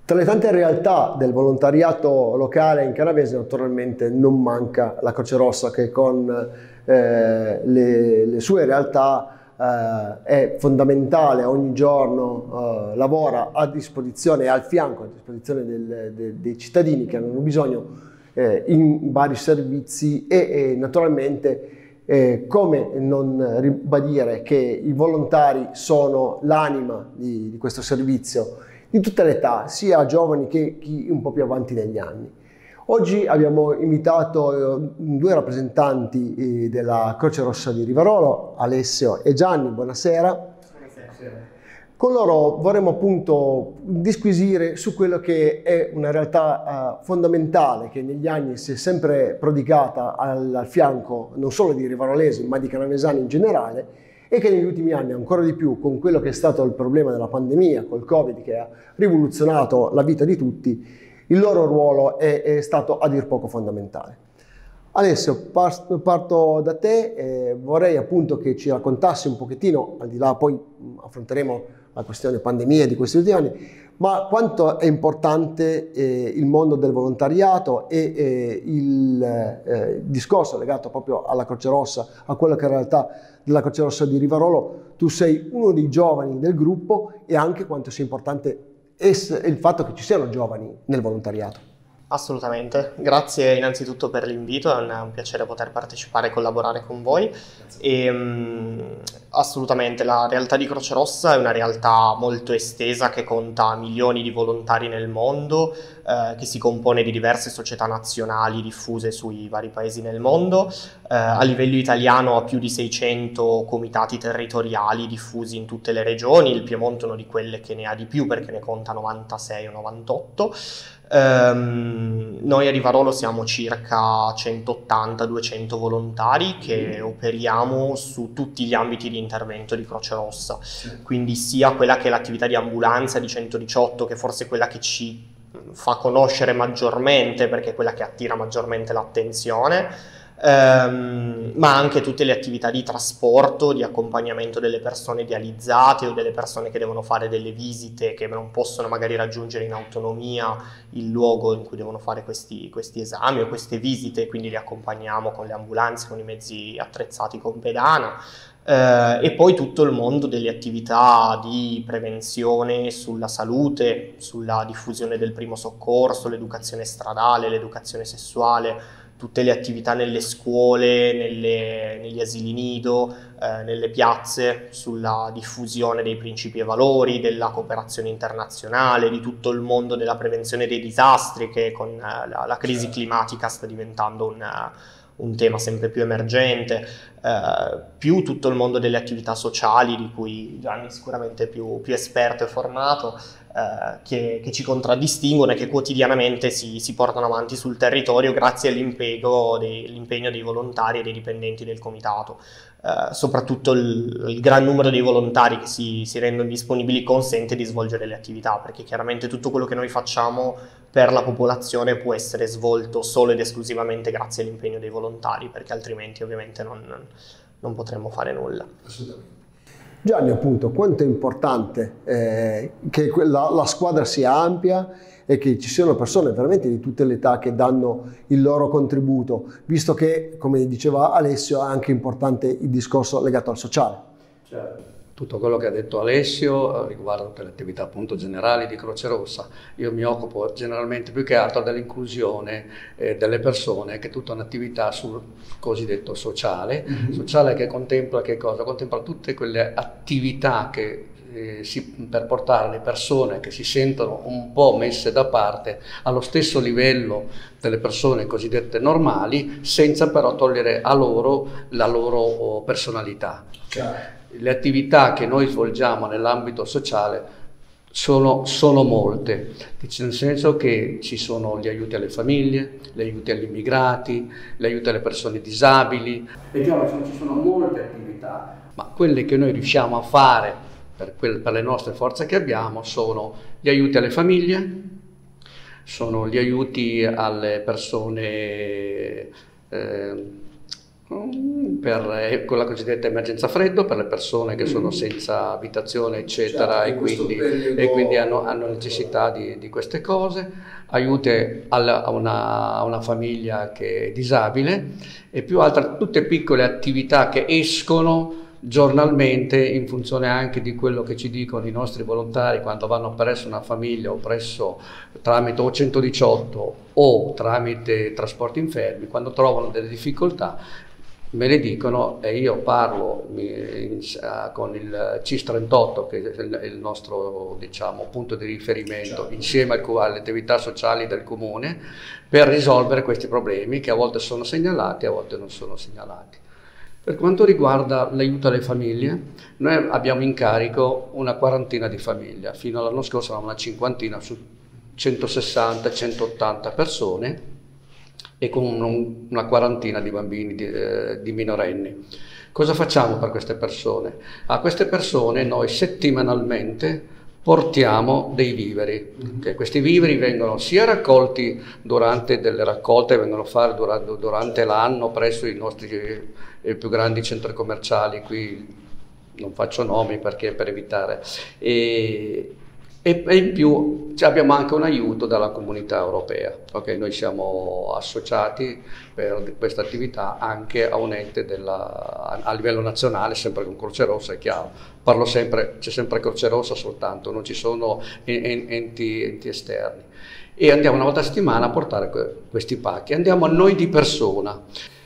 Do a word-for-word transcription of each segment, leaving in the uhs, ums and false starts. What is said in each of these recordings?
Tra le tante realtà del volontariato locale in Canavese naturalmente non manca la Croce Rossa, che con eh, le, le sue realtà eh, è fondamentale, ogni giorno eh, lavora a disposizione e al fianco, a disposizione del, de, dei cittadini che hanno bisogno eh, in vari servizi e, e naturalmente eh, come non ribadire che i volontari sono l'anima di, di questo servizio di tutte le età, sia giovani che chi un po' più avanti negli anni. Oggi abbiamo invitato eh, due rappresentanti eh, della Croce Rossa di Rivarolo, Alessio e Gianni. Buonasera. Buonasera. Con loro vorremmo appunto disquisire su quello che è una realtà eh, fondamentale che negli anni si è sempre prodigata al, al fianco non solo di rivarolesi ma di canavesani in generale, e che negli ultimi anni ancora di più, con quello che è stato il problema della pandemia, col Covid che ha rivoluzionato la vita di tutti, il loro ruolo è, è stato a dir poco fondamentale. Alessio, parto da te e vorrei appunto che ci raccontassi un pochettino, al di là poi affronteremo la questione pandemia di questi ultimi anni, ma quanto è importante eh, il mondo del volontariato e eh, il eh, discorso legato proprio alla Croce Rossa, a quello che è in realtà della Croce Rossa di Rivarolo. Tu sei uno dei giovani del gruppo e anche quanto sia importante il fatto che ci siano giovani nel volontariato. Assolutamente, grazie innanzitutto per l'invito, è un, un piacere poter partecipare e collaborare con voi. E, um, assolutamente, la realtà di Croce Rossa è una realtà molto estesa che conta milioni di volontari nel mondo, eh, che si compone di diverse società nazionali diffuse sui vari paesi nel mondo. Eh, a livello italiano ha più di seicento comitati territoriali diffusi in tutte le regioni, il Piemonte è uno di quelle che ne ha di più perché ne conta novantasei o novantotto. Um, noi a Rivarolo siamo circa centottanta duecento volontari che operiamo su tutti gli ambiti di intervento di Croce Rossa, quindi sia quella che è l'attività di ambulanza di centodiciotto, che forse è quella che ci fa conoscere maggiormente perché è quella che attira maggiormente l'attenzione, Um, ma anche tutte le attività di trasporto, di accompagnamento delle persone dializzate o delle persone che devono fare delle visite, che non possono magari raggiungere in autonomia il luogo in cui devono fare questi, questi esami o queste visite, quindi li accompagniamo con le ambulanze, con i mezzi attrezzati con pedana. Uh, e poi tutto il mondo delle attività di prevenzione sulla salute, sulla diffusione del primo soccorso, l'educazione stradale, l'educazione sessuale, tutte le attività nelle scuole, nelle, negli asili nido, eh, nelle piazze, sulla diffusione dei principi e valori, della cooperazione internazionale, di tutto il mondo della prevenzione dei disastri, che con eh, la, la crisi climatica sta diventando un, uh, un tema sempre più emergente, eh, più tutto il mondo delle attività sociali, di cui Gianni è sicuramente più, più esperto e formato, Uh, che, che ci contraddistinguono e che quotidianamente si, si portano avanti sul territorio grazie all'impegno dei, dei volontari e dei dipendenti del comitato. Uh, soprattutto il, il gran numero dei volontari che si, si rendono disponibili consente di svolgere le attività, perché chiaramente tutto quello che noi facciamo per la popolazione può essere svolto solo ed esclusivamente grazie all'impegno dei volontari, perché altrimenti ovviamente non, non potremmo fare nulla. Assolutamente. Gianni, appunto, quanto è importante eh, che la, la squadra sia ampia e che ci siano persone veramente di tutte le età che danno il loro contributo, visto che, come diceva Alessio, è anche importante il discorso legato al sociale. Certo. Tutto quello che ha detto Alessio riguarda tutte le attività appunto generali di Croce Rossa. Io mi occupo generalmente più che altro dell'inclusione eh, delle persone, che è tutta un'attività sul cosiddetto sociale, mm-hmm. sociale che contempla che cosa? Contempla tutte quelle attività che eh, si, per portare le persone che si sentono un po' messe da parte allo stesso livello delle persone cosiddette normali, senza però togliere a loro la loro personalità. Cioè, le attività che noi svolgiamo nell'ambito sociale sono, sono molte, nel senso che ci sono gli aiuti alle famiglie, gli aiuti agli immigrati, gli aiuti alle persone disabili. Vediamo, ci sono molte attività, ma quelle che noi riusciamo a fare per, quel, per le nostre forze che abbiamo sono gli aiuti alle famiglie, sono gli aiuti alle persone eh, Per, eh, con la cosiddetta emergenza freddo per le persone che sono senza abitazione eccetera, certo, e, quindi, periodo... e quindi hanno, hanno necessità di, di queste cose, aiuti alla, a, una, a una famiglia che è disabile e più altre, tutte piccole attività che escono giornalmente in funzione anche di quello che ci dicono i nostri volontari quando vanno presso una famiglia o presso tramite o centodiciotto o tramite trasporti infermi, quando trovano delle difficoltà me le dicono e io parlo mi, con il C I S trentotto che è il nostro diciamo, punto di riferimento insieme alle attività sociali del comune per risolvere questi problemi che a volte sono segnalati e a volte non sono segnalati. Per quanto riguarda l'aiuto alle famiglie, noi abbiamo in carico una quarantina di famiglie, fino all'anno scorso avevamo una cinquantina su centosessanta centottanta persone e con un, una quarantina di bambini, di, eh, di minorenni. Cosa facciamo per queste persone? A queste persone noi settimanalmente portiamo dei viveri. Okay? Questi viveri vengono sia raccolti durante delle raccolte, vengono fatte durante, durante l'anno presso i nostri eh, più grandi centri commerciali, qui non faccio nomi perché per evitare, e, e, e in più abbiamo anche un aiuto dalla comunità europea. Okay? Noi siamo associati per questa attività anche a un ente della, a livello nazionale, sempre con Croce Rossa, è chiaro. Parlo sempre, c'è sempre Croce Rossa soltanto, non ci sono enti, enti esterni. E andiamo una volta a settimana a portare questi pacchi. Andiamo a noi di persona.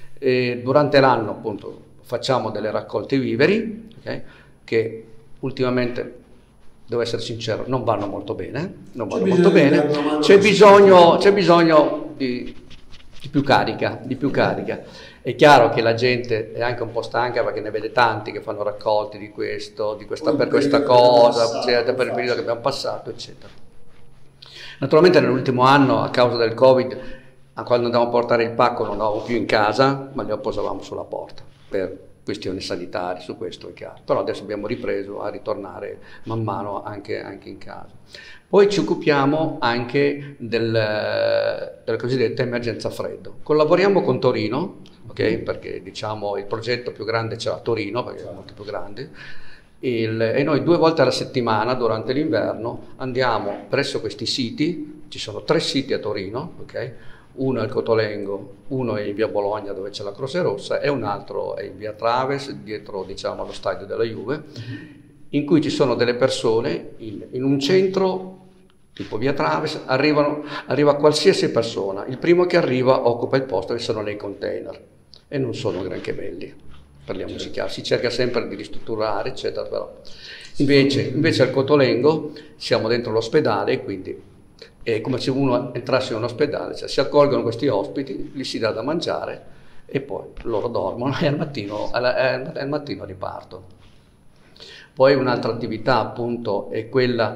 E durante l'anno appunto facciamo delle raccolte viveri, okay, che ultimamente, devo essere sincero, non vanno molto bene. Non vanno molto bene. C'è bisogno, c'è bisogno di, di più carica, di più carica. È chiaro che la gente è anche un po' stanca perché ne vede tanti che fanno raccolti di questo, di questa, per questa cosa, per il periodo che abbiamo passato, eccetera. Naturalmente nell'ultimo anno, a causa del Covid, quando andavamo a portare il pacco non andavamo più in casa, ma lo posavamo sulla porta, per questioni sanitarie, su questo è chiaro. Però adesso abbiamo ripreso a ritornare man mano anche, anche in casa. Poi ci occupiamo anche del, della cosiddetta emergenza freddo. Collaboriamo con Torino, okay, perché diciamo il progetto più grande c'è a Torino, perché è molto più grande, il, e noi due volte alla settimana durante l'inverno andiamo presso questi siti, ci sono tre siti a Torino, okay, uno è il Cotolengo, uno è in via Bologna dove c'è la Croce Rossa e un altro è in via Traves, dietro diciamo allo stadio della Juve, in cui ci sono delle persone in, in un centro tipo via Traves, arrivano, arriva qualsiasi persona, il primo che arriva occupa il posto che sono nei container e non sono granché belli, parliamoci chiaro, si cerca sempre di ristrutturare eccetera, però invece, invece al Cotolengo siamo dentro l'ospedale e quindi è come se uno entrasse in un ospedale, cioè si accolgono questi ospiti, gli si dà da mangiare e poi loro dormono e al mattino, al, al mattino ripartono. Poi un'altra attività appunto è quella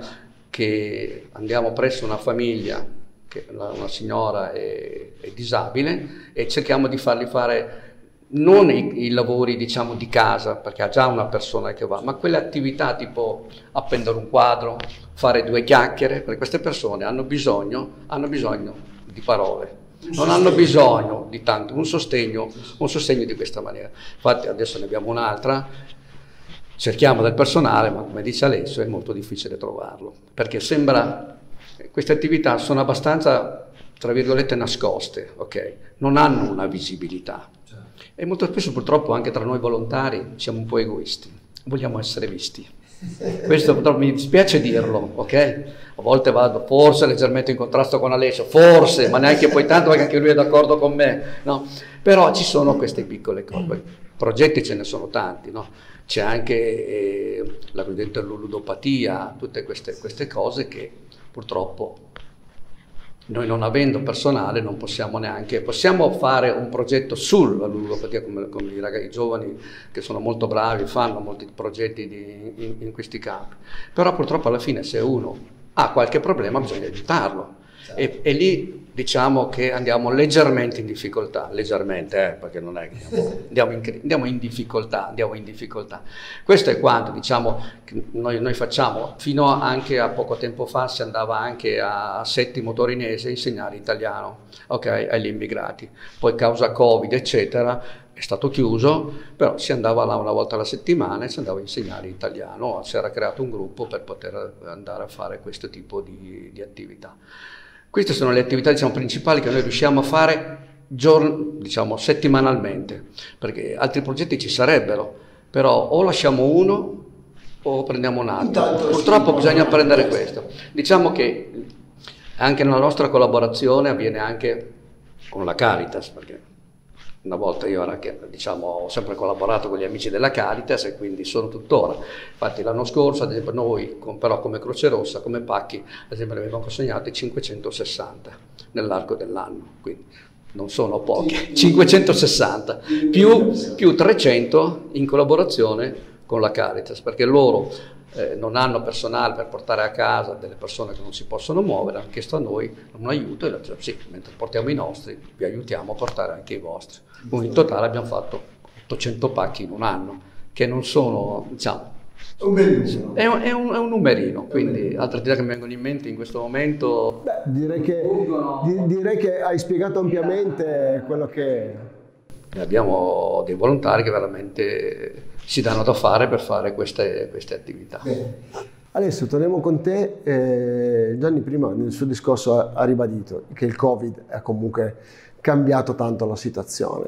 che andiamo presso una famiglia, che una signora è, è disabile, e cerchiamo di fargli fare non i, i lavori diciamo di casa, perché ha già una persona che va, ma quelle attività tipo appendere un quadro, fare due chiacchiere, perché queste persone hanno bisogno, hanno bisogno di parole, non hanno bisogno di tanto, un sostegno, un sostegno di questa maniera. Infatti adesso ne abbiamo un'altra, cerchiamo del personale, ma come dice Alessio è molto difficile trovarlo, perché sembra, queste attività sono abbastanza, tra virgolette, nascoste, ok? Non hanno una visibilità. E molto spesso purtroppo anche tra noi volontari siamo un po' egoisti, vogliamo essere visti. Questo purtroppo mi dispiace dirlo, ok? A volte vado forse leggermente in contrasto con Alessio, forse, ma neanche poi tanto perché anche lui è d'accordo con me, no? Però ci sono queste piccole cose, progetti ce ne sono tanti, no? C'è anche eh, la cosiddetta ludopatia, tutte queste, queste cose che purtroppo noi non avendo personale non possiamo neanche, possiamo fare un progetto sulla ludopatia come, come i ragazzi i giovani che sono molto bravi, fanno molti progetti di, in, in questi campi, però purtroppo alla fine se uno ha qualche problema bisogna aiutarlo. E, e lì diciamo che andiamo leggermente in difficoltà, leggermente, eh, perché non è che andiamo, andiamo, in, andiamo in difficoltà, andiamo in difficoltà. Questo è quanto diciamo che noi, noi facciamo. Fino a, anche a poco tempo fa si andava anche a Settimo Torinese a insegnare italiano, ok, agli immigrati. Poi causa Covid eccetera è stato chiuso, però si andava là una volta alla settimana e si andava a insegnare italiano, si era creato un gruppo per poter andare a fare questo tipo di, di attività. Queste sono le attività, diciamo, principali che noi riusciamo a fare giorn- diciamo, settimanalmente, perché altri progetti ci sarebbero, però o lasciamo uno o prendiamo un altro. Purtroppo bisogna prendere questo. Diciamo che anche nella nostra collaborazione avviene anche con la Caritas, perché una volta io era che, diciamo, ho sempre collaborato con gli amici della Caritas e quindi sono tuttora. Infatti l'anno scorso, ad esempio, noi, con, però come Croce Rossa, come Pacchi, ad esempio, ne avevamo consegnati cinquecentosessanta nell'arco dell'anno, quindi non sono pochi, cinquecentosessanta, più, più trecento in collaborazione con la Caritas, perché loro eh, non hanno personale per portare a casa delle persone che non si possono muovere, hanno chiesto a noi un aiuto e hanno detto sì, mentre portiamo i nostri vi aiutiamo a portare anche i vostri. Quindi in totale abbiamo fatto ottocento pacchi in un anno, che non sono, diciamo, un bel numero. È un, è, un, è un numerino, quindi altre attività che mi vengono in mente in questo momento. Beh, direi che, di, direi che hai spiegato ampiamente quello che... Abbiamo dei volontari che veramente si danno da fare per fare queste, queste attività. Bene. Alessio, torniamo con te. Eh, Gianni prima nel suo discorso ha, ha ribadito che il Covid ha comunque cambiato tanto la situazione.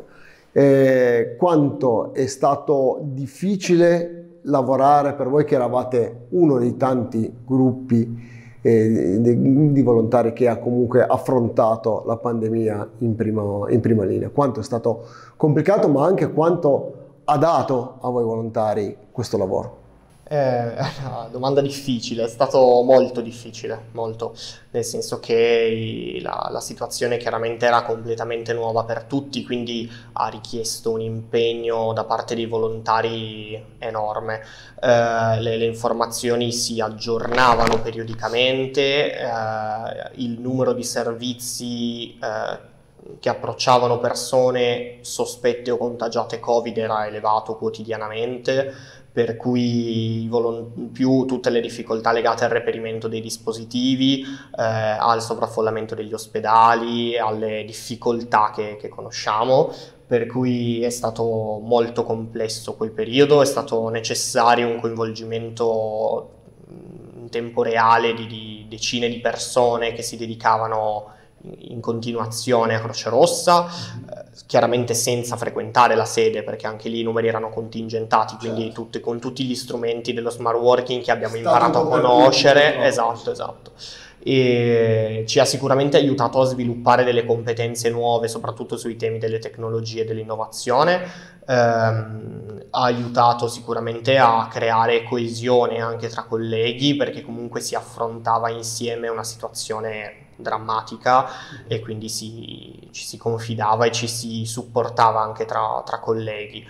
Eh, quanto è stato difficile lavorare per voi che eravate uno dei tanti gruppi eh, di, di volontari che ha comunque affrontato la pandemia in, primo, in prima linea. Quanto è stato complicato, ma anche quanto ha dato a voi volontari questo lavoro? È una domanda difficile, è stato molto difficile, molto, nel senso che la, la situazione chiaramente era completamente nuova per tutti, quindi ha richiesto un impegno da parte dei volontari enorme. Eh, le, le informazioni si aggiornavano periodicamente, eh, il numero di servizi eh, che approcciavano persone sospette o contagiate Covid era elevato quotidianamente, per cui più tutte le difficoltà legate al reperimento dei dispositivi, eh, al sovraffollamento degli ospedali, alle difficoltà che, che conosciamo, per cui è stato molto complesso quel periodo, è stato necessario un coinvolgimento in tempo reale di, di decine di persone che si dedicavano in continuazione a Croce Rossa, eh, chiaramente senza frequentare la sede perché anche lì i numeri erano contingentati, quindi certo. tutti, con tutti gli strumenti dello smart working che abbiamo imparato a conoscere, esatto, esatto. E ci ha sicuramente aiutato a sviluppare delle competenze nuove, soprattutto sui temi delle tecnologie e dell'innovazione, ehm, ha aiutato sicuramente a creare coesione anche tra colleghi, perché comunque si affrontava insieme una situazione drammatica e quindi si, ci si confidava e ci si supportava anche tra, tra colleghi,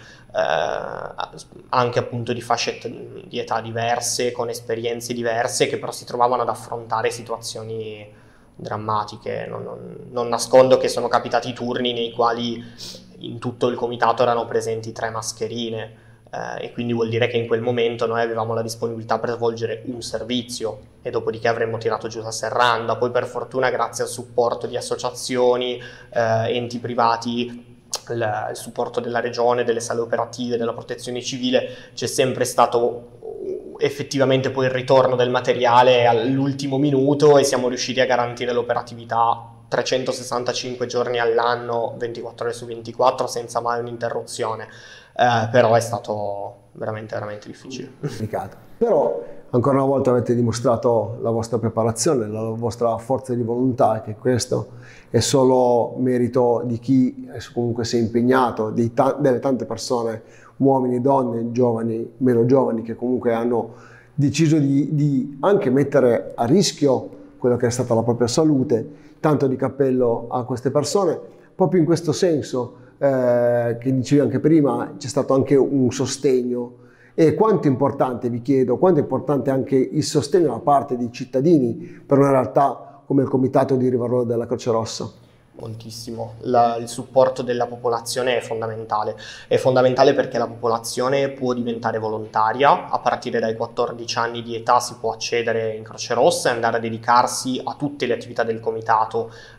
eh, anche appunto di fasce di età diverse, con esperienze diverse, che però si trovavano ad affrontare situazioni drammatiche. Non, non, non nascondo che sono capitati turni nei quali in tutto il comitato erano presenti tre mascherine, eh, e quindi vuol dire che in quel momento noi avevamo la disponibilità per svolgere un servizio e dopodiché avremmo tirato giù la serranda. Poi per fortuna, grazie al supporto di associazioni, eh, enti privati, il, il supporto della regione, delle sale operative, della protezione civile, c'è sempre stato effettivamente poi il ritorno del materiale all'ultimo minuto e siamo riusciti a garantire l'operatività trecentosessantacinque giorni all'anno, ventiquattro ore su ventiquattro, senza mai un'interruzione, eh, però è stato veramente veramente difficile. Però ancora una volta avete dimostrato la vostra preparazione, la vostra forza di volontà, che questo è solo merito di chi comunque si è impegnato, di ta- delle tante persone, uomini, donne, giovani, meno giovani, che comunque hanno deciso di, di anche mettere a rischio quello che è stata la propria salute. Tanto di cappello a queste persone. Proprio in questo senso, eh, che dicevi anche prima, c'è stato anche un sostegno. E quanto è importante, vi chiedo, quanto è importante anche il sostegno da parte dei cittadini per una realtà come il Comitato di Rivarolo della Croce Rossa? Moltissimo, la, il supporto della popolazione è fondamentale, è fondamentale perché la popolazione può diventare volontaria, a partire dai quattordici anni di età si può accedere in Croce Rossa e andare a dedicarsi a tutte le attività del comitato,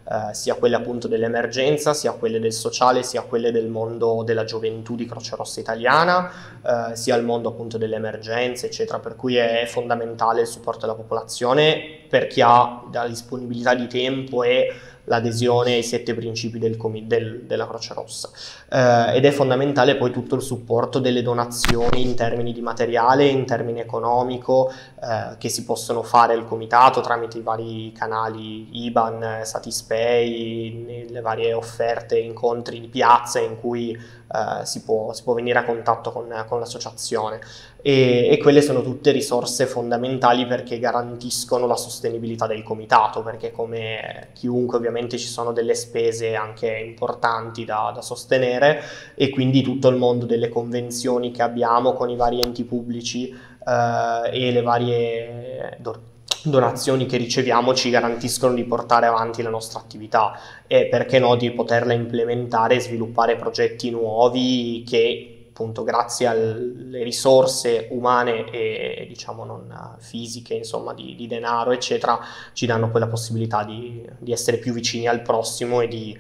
eh, sia quelle appunto dell'emergenza, sia quelle del sociale, sia quelle del mondo della gioventù di Croce Rossa Italiana, eh, sia il mondo appunto delle emergenze, eccetera, per cui è fondamentale il supporto della popolazione per chi ha la disponibilità di tempo e l'adesione ai sette principi del, del, della Croce Rossa, eh, ed è fondamentale poi tutto il supporto delle donazioni in termini di materiale, in termini economico, eh, che si possono fare al comitato tramite i vari canali I B A N, Satispay, le varie offerte, incontri di piazza in cui eh, si, può, si può venire a contatto con, con l'associazione. E, e quelle sono tutte risorse fondamentali perché garantiscono la sostenibilità del comitato, perché come chiunque ovviamente ci sono delle spese anche importanti da, da sostenere, e quindi tutto il mondo delle convenzioni che abbiamo con i vari enti pubblici eh, e le varie do, donazioni che riceviamo ci garantiscono di portare avanti la nostra attività e perché no di poterla implementare e sviluppare progetti nuovi che appunto grazie alle risorse umane e diciamo non fisiche, insomma di, di denaro eccetera, ci danno poi la possibilità di, di essere più vicini al prossimo e di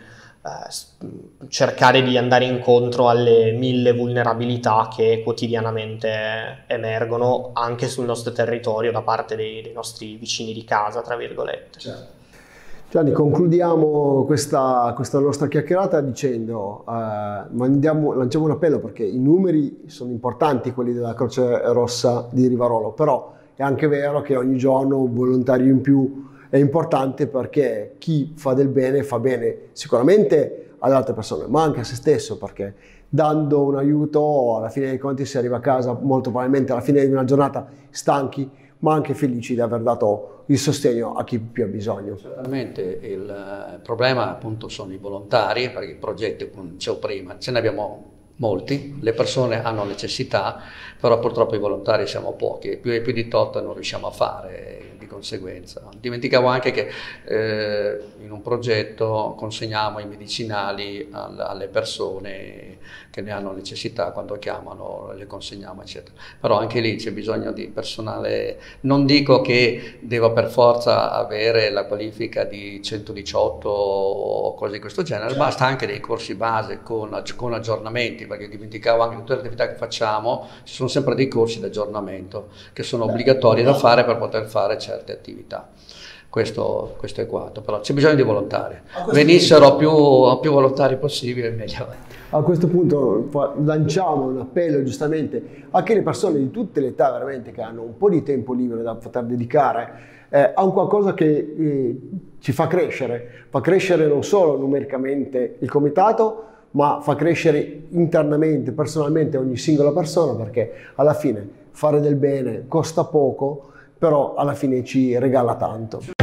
eh, cercare di andare incontro alle mille vulnerabilità che quotidianamente emergono anche sul nostro territorio da parte dei, dei nostri vicini di casa, tra virgolette. Certo. Gianni, concludiamo questa, questa nostra chiacchierata dicendo, eh, mandiamo, lanciamo un appello perché i numeri sono importanti, quelli della Croce Rossa di Rivarolo, però è anche vero che ogni giorno un volontario in più è importante perché chi fa del bene fa bene sicuramente alle altre persone, ma anche a se stesso, perché dando un aiuto alla fine dei conti si arriva a casa molto probabilmente alla fine di una giornata stanchi, ma anche felici di aver dato il sostegno a chi più ha bisogno. Certamente il problema appunto sono i volontari, perché i progetti, come dicevo prima, ce ne abbiamo molti, le persone hanno necessità, però purtroppo i volontari siamo pochi, più e più di tot non riusciamo a fare, di conseguenza. Dimenticavo anche che eh, in un progetto consegniamo i medicinali al, alle persone che ne hanno necessità, quando chiamano le consegniamo eccetera, però anche lì c'è bisogno di personale, non dico che deva per forza avere la qualifica di centodiciotto o cose di questo genere, certo. Basta anche dei corsi base con, con aggiornamenti, perché dimenticavo anche tutte le attività che facciamo, ci sono sempre dei corsi di aggiornamento che sono Beh, obbligatori no. da fare per poter fare certe attività. Questo, questo è quanto, però c'è bisogno di volontari. Venissero più, più volontari possibile, meglio. A questo punto lanciamo un appello giustamente anche alle persone di tutte le età veramente che hanno un po' di tempo libero da poter dedicare eh, a un qualcosa che eh, ci fa crescere, fa crescere non solo numericamente il comitato, ma fa crescere internamente, personalmente ogni singola persona, perché alla fine fare del bene costa poco, però alla fine ci regala tanto.